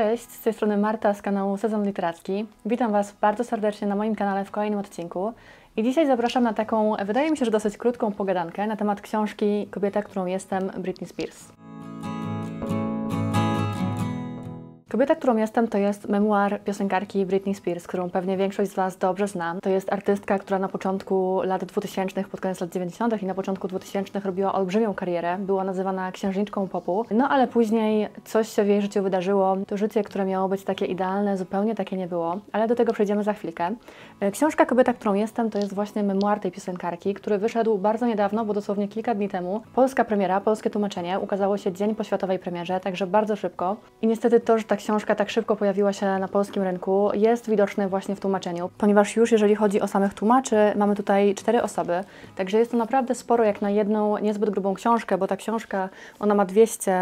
Cześć, z tej strony Marta z kanału Sezon Literacki. Witam Was bardzo serdecznie na moim kanale w kolejnym odcinku. I dzisiaj zapraszam na taką, wydaje mi się, że dosyć krótką pogadankę na temat książki Kobieta, którą jestem, Britney Spears. Kobieta, którą jestem, to jest memuar piosenkarki Britney Spears, którą pewnie większość z Was dobrze zna. To jest artystka, która na początku lat 2000, pod koniec lat 90. i na początku 2000 robiła olbrzymią karierę. Była nazywana księżniczką popu. No ale później coś się w jej życiu wydarzyło. To życie, które miało być takie idealne, zupełnie takie nie było. Ale do tego przejdziemy za chwilkę. Książka Kobieta, którą jestem, to jest właśnie memuar tej piosenkarki, który wyszedł bardzo niedawno, bo dosłownie kilka dni temu. Polska premiera, polskie tłumaczenie ukazało się dzień po światowej premierze, także bardzo szybko. I niestety to, że ta książka tak szybko pojawiła się na polskim rynku, jest widoczne właśnie w tłumaczeniu, ponieważ już jeżeli chodzi o samych tłumaczy, mamy tutaj 4 osoby, także jest to naprawdę sporo jak na jedną niezbyt grubą książkę, bo ta książka, ona ma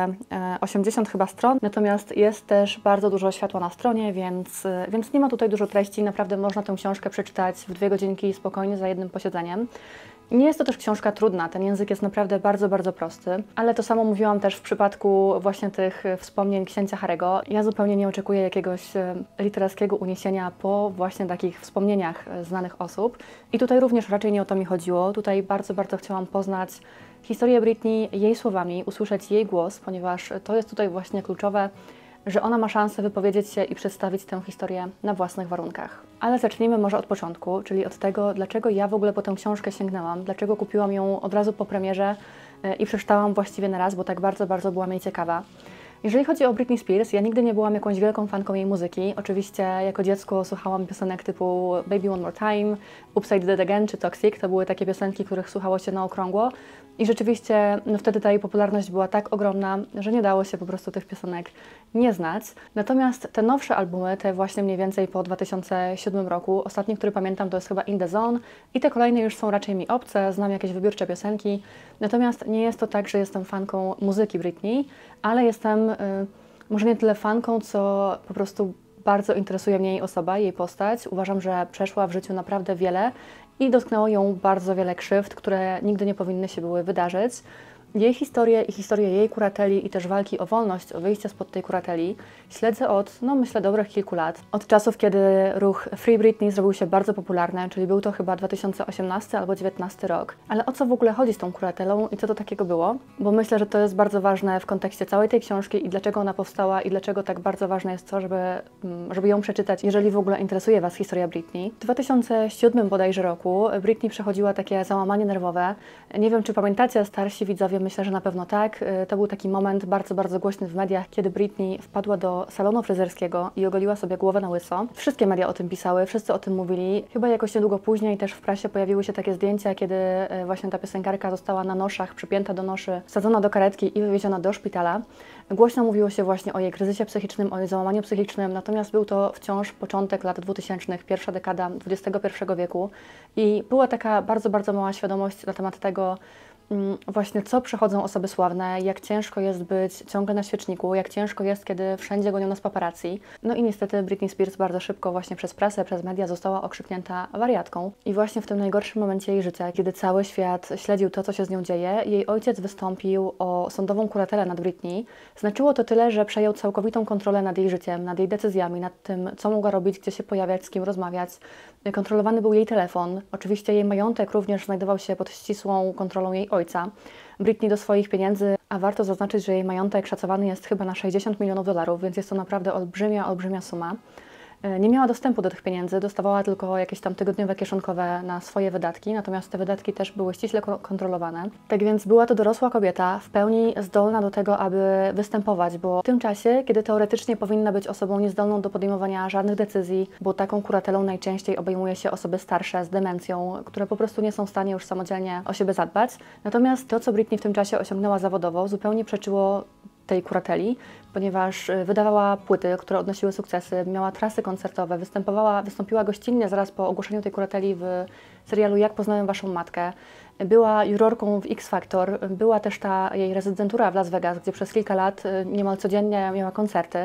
280 chyba stron, natomiast jest też bardzo dużo światła na stronie, więc nie ma tutaj dużo treści, naprawdę można tę książkę przeczytać w 2 godzinki spokojnie za jednym posiedzeniem. Nie jest to też książka trudna, ten język jest naprawdę bardzo, bardzo prosty, ale to samo mówiłam też w przypadku właśnie tych wspomnień księcia Harry'ego. Ja zupełnie nie oczekuję jakiegoś literackiego uniesienia po właśnie takich wspomnieniach znanych osób i tutaj również raczej nie o to mi chodziło. Tutaj bardzo, bardzo chciałam poznać historię Britney jej słowami, usłyszeć jej głos, ponieważ to jest tutaj właśnie kluczowe, że ona ma szansę wypowiedzieć się i przedstawić tę historię na własnych warunkach. Ale zacznijmy może od początku, czyli od tego, dlaczego ja w ogóle po tę książkę sięgnęłam, dlaczego kupiłam ją od razu po premierze i przeczytałam właściwie na raz, bo tak bardzo, bardzo byłam jej ciekawa. Jeżeli chodzi o Britney Spears, ja nigdy nie byłam jakąś wielką fanką jej muzyki. Oczywiście jako dziecko słuchałam piosenek typu Baby One More Time, Upside Down Again czy Toxic. To były takie piosenki, których słuchało się na okrągło. I rzeczywiście wtedy ta jej popularność była tak ogromna, że nie dało się po prostu tych piosenek nie znać. Natomiast te nowsze albumy, te właśnie mniej więcej po 2007 roku, ostatni, który pamiętam, to jest chyba In The Zone i te kolejne już są raczej mi obce, znam jakieś wybiórcze piosenki. Natomiast nie jest to tak, że jestem fanką muzyki Britney, ale jestem może nie tyle fanką, co po prostu bardzo interesuje mnie jej osoba, jej postać. Uważam, że przeszła w życiu naprawdę wiele i dotknęło ją bardzo wiele krzywd, które nigdy nie powinny się były wydarzyć. Jej historię i historię jej kurateli i też walki o wolność, o wyjście spod tej kurateli śledzę od, myślę, dobrych kilku lat. Od czasów, kiedy ruch Free Britney zrobił się bardzo popularny, czyli był to chyba 2018 albo 2019 rok. Ale o co w ogóle chodzi z tą kuratelą i co to takiego było? Bo myślę, że to jest bardzo ważne w kontekście całej tej książki i dlaczego ona powstała i dlaczego tak bardzo ważne jest to, żeby ją przeczytać, jeżeli w ogóle interesuje Was historia Britney. W 2007 bodajże roku Britney przechodziła takie załamanie nerwowe. Nie wiem, czy pamiętacie, starsi widzowie, myślę, że na pewno tak. To był taki moment bardzo, bardzo głośny w mediach, kiedy Britney wpadła do salonu fryzjerskiego i ogoliła sobie głowę na łyso. Wszystkie media o tym pisały, wszyscy o tym mówili. Chyba jakoś niedługo później też w prasie pojawiły się takie zdjęcia, kiedy właśnie ta piosenkarka została na noszach, przypięta do noszy, wsadzona do karetki i wywieziona do szpitala. Głośno mówiło się właśnie o jej kryzysie psychicznym, o jej załamaniu psychicznym, natomiast był to wciąż początek lat 2000, pierwsza dekada XXI wieku i była taka bardzo, bardzo mała świadomość na temat tego, właśnie co przechodzą osoby sławne, jak ciężko jest być ciągle na świeczniku, jak ciężko jest, kiedy wszędzie gonią nas paparazzi. No i niestety Britney Spears bardzo szybko właśnie przez prasę, przez media została okrzyknięta wariatką. I właśnie w tym najgorszym momencie jej życia, kiedy cały świat śledził to, co się z nią dzieje, jej ojciec wystąpił o sądową kuratelę nad Britney. Znaczyło to tyle, że przejął całkowitą kontrolę nad jej życiem, nad jej decyzjami, nad tym, co mogła robić, gdzie się pojawiać, z kim rozmawiać. Kontrolowany był jej telefon. Oczywiście jej majątek również znajdował się pod ścisłą kontrolą jej ojca. Britney do swoich pieniędzy, a warto zaznaczyć, że jej majątek szacowany jest chyba na $60 milionów, więc jest to naprawdę olbrzymia, olbrzymia suma. Nie miała dostępu do tych pieniędzy, dostawała tylko jakieś tam tygodniowe kieszonkowe na swoje wydatki, natomiast te wydatki też były ściśle kontrolowane. Tak więc była to dorosła kobieta, w pełni zdolna do tego, aby występować, bo w tym czasie, kiedy teoretycznie powinna być osobą niezdolną do podejmowania żadnych decyzji, bo taką kuratelą najczęściej obejmuje się osoby starsze z demencją, które po prostu nie są w stanie już samodzielnie o siebie zadbać. Natomiast to, co Britney w tym czasie osiągnęła zawodowo, zupełnie przeczyło tej kurateli, ponieważ wydawała płyty, które odnosiły sukcesy, miała trasy koncertowe, wystąpiła gościnnie zaraz po ogłoszeniu tej kurateli w serialu Jak poznałem waszą matkę. Była jurorką w X Factor, była też ta jej rezydentura w Las Vegas, gdzie przez kilka lat niemal codziennie miała koncerty.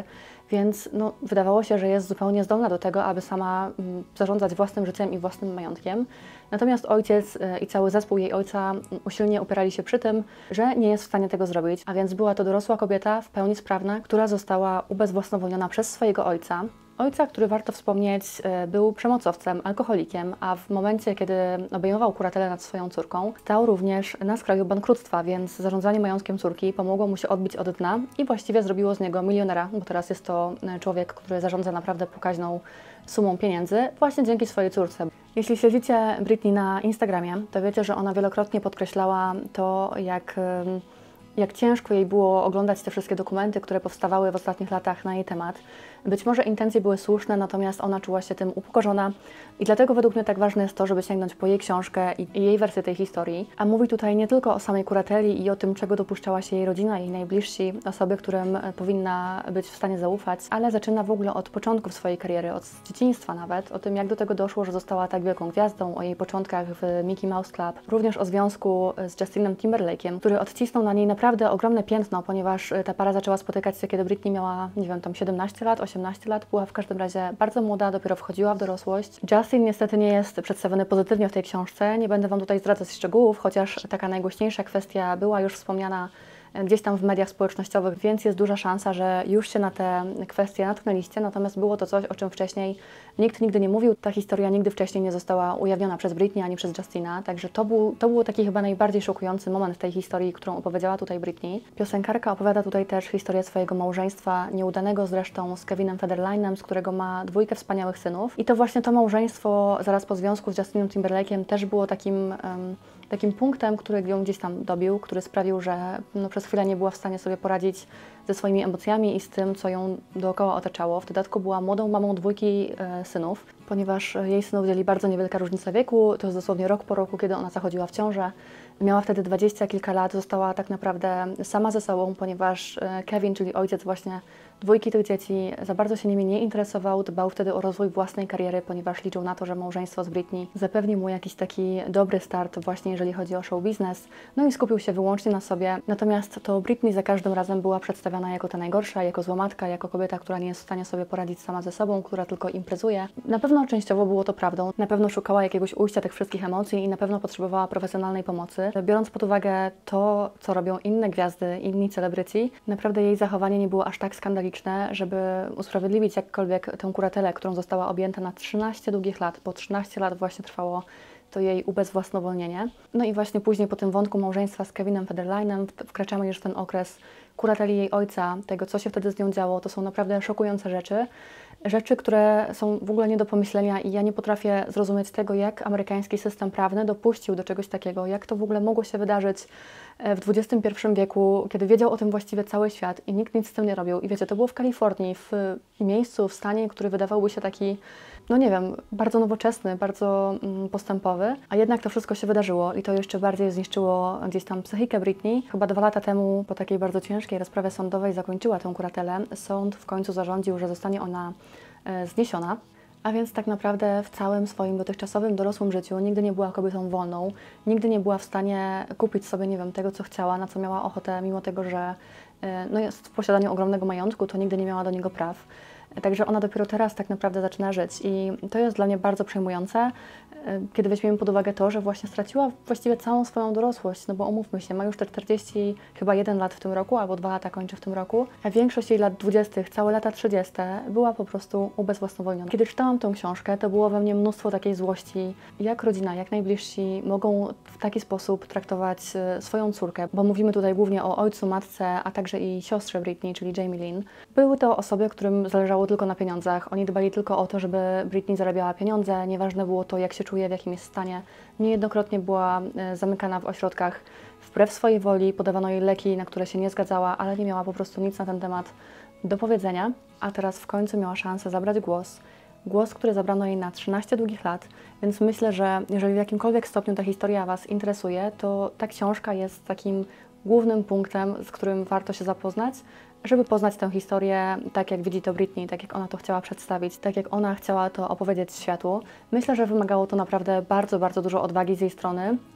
więc no, wydawało się, że jest zupełnie zdolna do tego, aby sama zarządzać własnym życiem i własnym majątkiem. Natomiast ojciec i cały zespół jej ojca usilnie upierali się przy tym, że nie jest w stanie tego zrobić, a więc była to dorosła kobieta w pełni sprawna, która została ubezwłasnowolniona przez swojego ojca. Ojca, który warto wspomnieć, był przemocowcem, alkoholikiem, a w momencie, kiedy obejmował kuratelę nad swoją córką, stał również na skraju bankructwa, więc zarządzanie majątkiem córki pomogło mu się odbić od dna i właściwie zrobiło z niego milionera, bo teraz jest to człowiek, który zarządza naprawdę pokaźną sumą pieniędzy właśnie dzięki swojej córce. Jeśli śledzicie Britney na Instagramie, to wiecie, że ona wielokrotnie podkreślała to, jak ciężko jej było oglądać te wszystkie dokumenty, które powstawały w ostatnich latach na jej temat. Być może intencje były słuszne, natomiast ona czuła się tym upokorzona i dlatego według mnie tak ważne jest to, żeby sięgnąć po jej książkę i jej wersję tej historii. A mówi tutaj nie tylko o samej kurateli i o tym, czego dopuszczała się jej rodzina, jej najbliżsi, osoby, którym powinna być w stanie zaufać, ale zaczyna w ogóle od początków swojej kariery, od dzieciństwa nawet, o tym, jak do tego doszło, że została tak wielką gwiazdą, o jej początkach w Mickey Mouse Club, również o związku z Justinem Timberlake'iem, który odcisnął na niej naprawdę ogromne piętno, ponieważ ta para zaczęła spotykać się, kiedy Britney miała, nie wiem, tam 17 lat, 18 lat, była w każdym razie bardzo młoda, dopiero wchodziła w dorosłość. Justin niestety nie jest przedstawiony pozytywnie w tej książce, nie będę Wam tutaj zdradzać szczegółów, chociaż taka najgłośniejsza kwestia była już wspomniana gdzieś tam w mediach społecznościowych, więc jest duża szansa, że już się na te kwestie natknęliście, natomiast było to coś, o czym wcześniej nikt nigdy nie mówił. Ta historia nigdy wcześniej nie została ujawniona przez Britney ani przez Justina, także to był taki chyba najbardziej szokujący moment w tej historii, którą opowiedziała tutaj Britney. Piosenkarka opowiada tutaj też historię swojego małżeństwa, nieudanego zresztą z Kevinem Federline'em, z którego ma dwójkę wspaniałych synów. I to właśnie to małżeństwo zaraz po związku z Justinem Timberlake'em też było takim punktem, który ją gdzieś tam dobił, który sprawił, że przez chwilę nie była w stanie sobie poradzić ze swoimi emocjami i z tym, co ją dookoła otaczało. W dodatku była młodą mamą dwójki synów, ponieważ jej synów dzieli bardzo niewielka różnica wieku, to jest dosłownie rok po roku, kiedy ona zachodziła w ciążę. Miała wtedy 20 kilka lat, została tak naprawdę sama ze sobą, ponieważ Kevin, czyli ojciec właśnie dwójki tych dzieci, za bardzo się nimi nie interesował, dbał wtedy o rozwój własnej kariery, ponieważ liczył na to, że małżeństwo z Britney zapewni mu jakiś taki dobry start właśnie jeżeli chodzi o show biznes, no i skupił się wyłącznie na sobie. Natomiast to Britney za każdym razem była przedstawiana jako ta najgorsza, jako złomatka, jako kobieta, która nie jest w stanie sobie poradzić sama ze sobą, która tylko imprezuje. Na pewno częściowo było to prawdą, na pewno szukała jakiegoś ujścia tych wszystkich emocji i na pewno potrzebowała profesjonalnej pomocy. Biorąc pod uwagę to, co robią inne gwiazdy, inni celebryci, naprawdę jej zachowanie nie było aż tak skandaliczne, żeby usprawiedliwić jakkolwiek tę kuratelę, którą została objęta na 13 długich lat. Po 13 lat właśnie trwało to jej ubezwłasnowolnienie. No i właśnie później po tym wątku małżeństwa z Kevinem Federline'em wkraczamy już w ten okres kurateli jej ojca, tego, co się wtedy z nią działo. To są naprawdę szokujące rzeczy. Rzeczy, które są w ogóle nie do pomyślenia i ja nie potrafię zrozumieć tego, jak amerykański system prawny dopuścił do czegoś takiego, jak to w ogóle mogło się wydarzyć w XXI wieku, kiedy wiedział o tym właściwie cały świat i nikt nic z tym nie robił. I wiecie, to było w Kalifornii, w miejscu, w stanie, który wydawałby się taki, no nie wiem, bardzo nowoczesny, bardzo postępowy, a jednak to wszystko się wydarzyło i to jeszcze bardziej zniszczyło gdzieś tam psychikę Britney. Chyba 2 lata temu, po takiej bardzo ciężkiej rozprawie sądowej, zakończyła tę kuratelę. Sąd w końcu zarządził, że zostanie ona zniesiona. A więc tak naprawdę w całym swoim dotychczasowym dorosłym życiu nigdy nie była kobietą wolną, nigdy nie była w stanie kupić sobie, nie wiem, tego, co chciała, na co miała ochotę, mimo tego, że no jest w posiadaniu ogromnego majątku, to nigdy nie miała do niego praw. Także ona dopiero teraz tak naprawdę zaczyna żyć i to jest dla mnie bardzo przejmujące, kiedy weźmiemy pod uwagę to, że właśnie straciła właściwie całą swoją dorosłość, no bo umówmy się, ma już te 40, chyba 1 lat w tym roku, albo 2 lata kończy w tym roku, a większość jej lat 20, całe lata 30 była po prostu ubezwłasnowolniona. Kiedy czytałam tę książkę, to było we mnie mnóstwo takiej złości, jak rodzina, jak najbliżsi mogą w taki sposób traktować swoją córkę, bo mówimy tutaj głównie o ojcu, matce, a także i siostrze Britney, czyli Jamie Lynn. Były to osoby, którym zależało tylko na pieniądzach, oni dbali tylko o to, żeby Britney zarabiała pieniądze, nieważne było to, jak się czuje, w jakim jest stanie. Niejednokrotnie była zamykana w ośrodkach wbrew swojej woli, podawano jej leki, na które się nie zgadzała, ale nie miała po prostu nic na ten temat do powiedzenia, a teraz w końcu miała szansę zabrać głos. Głos, który zabrano jej na 13 długich lat, więc myślę, że jeżeli w jakimkolwiek stopniu ta historia Was interesuje, to ta książka jest takim głównym punktem, z którym warto się zapoznać, żeby poznać tę historię tak, jak widzi to Britney, tak jak ona to chciała przedstawić, tak jak ona chciała to opowiedzieć światu. Myślę, że wymagało to naprawdę bardzo, bardzo dużo odwagi z jej strony,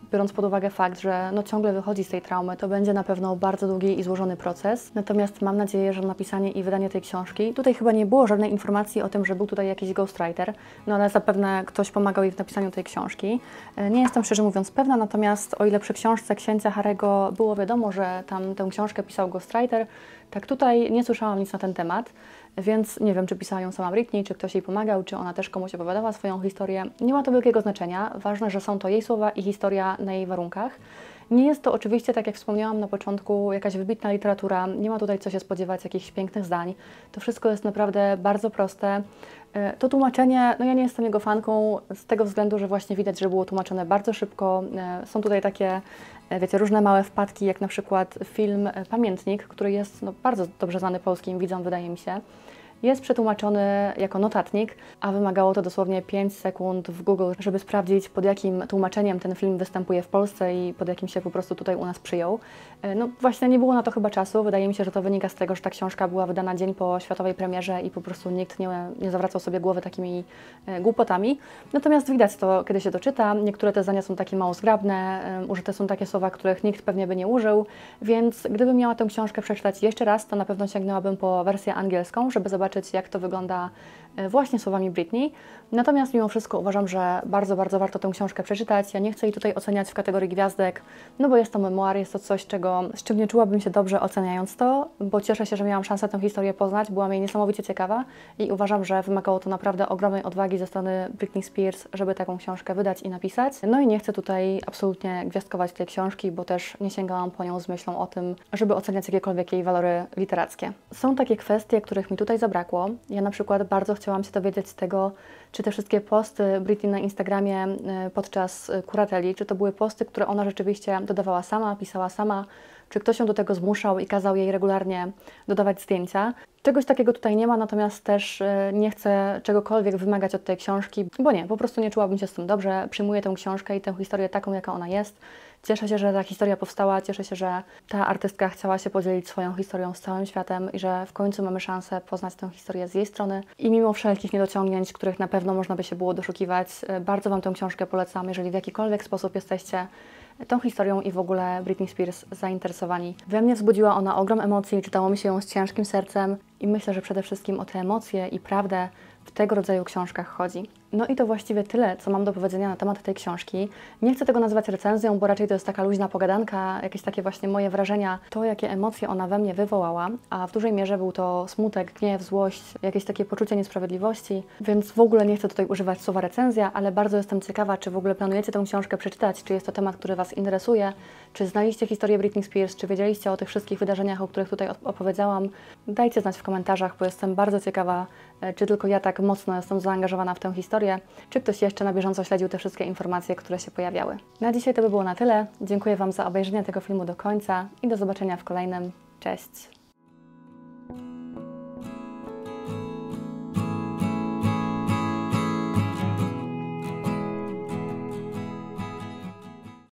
biorąc pod uwagę fakt, że no ciągle wychodzi z tej traumy, to będzie na pewno bardzo długi i złożony proces. Natomiast mam nadzieję, że napisanie i wydanie tej książki, tutaj chyba nie było żadnej informacji o tym, że był tutaj jakiś ghostwriter, no ale zapewne ktoś pomagał jej w napisaniu tej książki. Nie jestem szczerze mówiąc pewna, natomiast o ile przy książce księcia Harry'ego było wiadomo, że tam tę książkę pisał ghostwriter, tak tutaj nie słyszałam nic na ten temat, więc nie wiem, czy pisała ją sama Britney, czy ktoś jej pomagał, czy ona też komuś opowiadała swoją historię. Nie ma to wielkiego znaczenia. Ważne, że są to jej słowa i historia na jej warunkach. Nie jest to oczywiście, tak jak wspomniałam na początku, jakaś wybitna literatura. Nie ma tutaj co się spodziewać jakichś pięknych zdań. To wszystko jest naprawdę bardzo proste. To tłumaczenie, no ja nie jestem jego fanką z tego względu, że właśnie widać, że było tłumaczone bardzo szybko. Są tutaj takie, wiecie, różne małe wpadki, jak na przykład film Pamiętnik, który jest no, bardzo dobrze znany polskim widzom, wydaje mi się. Jest przetłumaczony jako notatnik, a wymagało to dosłownie 5 sekund w Google, żeby sprawdzić, pod jakim tłumaczeniem ten film występuje w Polsce i pod jakim się po prostu tutaj u nas przyjął. No właśnie nie było na to chyba czasu. Wydaje mi się, że to wynika z tego, że ta książka była wydana dzień po światowej premierze i po prostu nikt nie zawracał sobie głowy takimi głupotami. Natomiast widać to, kiedy się to czyta. Niektóre te zdania są takie mało zgrabne, użyte są takie słowa, których nikt pewnie by nie użył, więc gdybym miała tę książkę przeczytać jeszcze raz, to na pewno sięgnęłabym po wersję angielską, żeby zobaczyć, jak to wygląda właśnie słowami Britney. Natomiast mimo wszystko uważam, że bardzo, bardzo warto tę książkę przeczytać. Ja nie chcę jej tutaj oceniać w kategorii gwiazdek, no bo jest to memuar, jest to coś, z czym nie czułabym się dobrze oceniając to, bo cieszę się, że miałam szansę tę historię poznać, byłam jej niesamowicie ciekawa i uważam, że wymagało to naprawdę ogromnej odwagi ze strony Britney Spears, żeby taką książkę wydać i napisać. No i nie chcę tutaj absolutnie gwiazdkować tej książki, bo też nie sięgałam po nią z myślą o tym, żeby oceniać jakiekolwiek jej walory literackie. Są takie kwestie, których mi tutaj zabrakło. Ja na przykład bardzo chciałam się dowiedzieć z tego, czy te wszystkie posty Britney na Instagramie podczas kurateli, czy to były posty, które ona rzeczywiście dodawała sama, pisała sama, czy ktoś ją do tego zmuszał i kazał jej regularnie dodawać zdjęcia. Czegoś takiego tutaj nie ma, natomiast też nie chcę czegokolwiek wymagać od tej książki, bo nie, po prostu nie czułabym się z tym dobrze. Przyjmuję tę książkę i tę historię taką, jaka ona jest. Cieszę się, że ta historia powstała, cieszę się, że ta artystka chciała się podzielić swoją historią z całym światem i że w końcu mamy szansę poznać tę historię z jej strony. I mimo wszelkich niedociągnięć, których na pewno można by się było doszukiwać, bardzo Wam tę książkę polecam, jeżeli w jakikolwiek sposób jesteście tą historią i w ogóle Britney Spears zainteresowani. We mnie wzbudziła ona ogrom emocji, czytało mi się ją z ciężkim sercem i myślę, że przede wszystkim o te emocje i prawdę w tego rodzaju książkach chodzi. No i to właściwie tyle, co mam do powiedzenia na temat tej książki. Nie chcę tego nazwać recenzją, bo raczej to jest taka luźna pogadanka, jakieś takie właśnie moje wrażenia, to jakie emocje ona we mnie wywołała, a w dużej mierze był to smutek, gniew, złość, jakieś takie poczucie niesprawiedliwości, więc w ogóle nie chcę tutaj używać słowa recenzja, ale bardzo jestem ciekawa, czy w ogóle planujecie tę książkę przeczytać, czy jest to temat, który Was interesuje, czy znaliście historię Britney Spears, czy wiedzieliście o tych wszystkich wydarzeniach, o których tutaj opowiedziałam. Dajcie znać w komentarzach, bo jestem bardzo ciekawa, czy tylko ja tak mocno jestem zaangażowana w tę historię, czy ktoś jeszcze na bieżąco śledził te wszystkie informacje, które się pojawiały. Na dzisiaj to by było na tyle. Dziękuję Wam za obejrzenie tego filmu do końca i do zobaczenia w kolejnym. Cześć!